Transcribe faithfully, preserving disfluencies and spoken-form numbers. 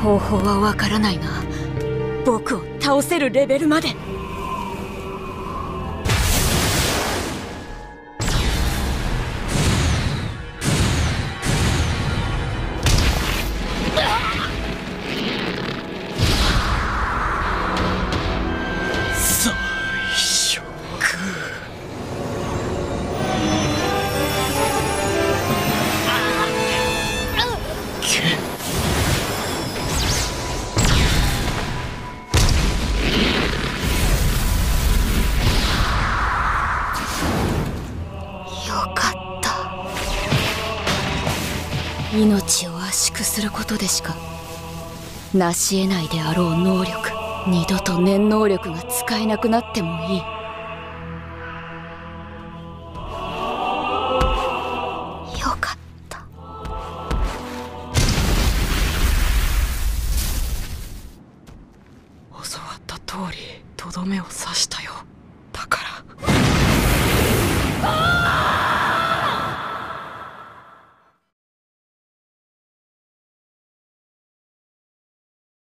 方法はわからないが、僕を倒せるレベルまで。命を圧縮することでしか成し得ないであろう能力。二度と念能力が使えなくなってもいい。よかった。 教わった通りとどめを刺したよ。